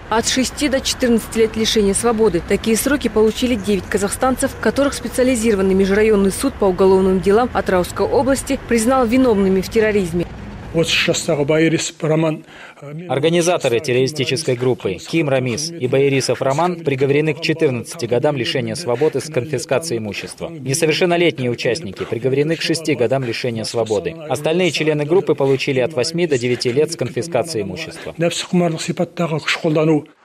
От 6 до 14 лет лишения свободы. Такие сроки получили 9 казахстанцев, которых специализированный межрайонный суд по уголовным делам Атырауской области признал виновными в терроризме. Организаторы террористической группы Ким Рамис и Байрисов Роман приговорены к 14 годам лишения свободы с конфискацией имущества. Несовершеннолетние участники приговорены к 6 годам лишения свободы. Остальные члены группы получили от 8 до 9 лет с конфискацией имущества.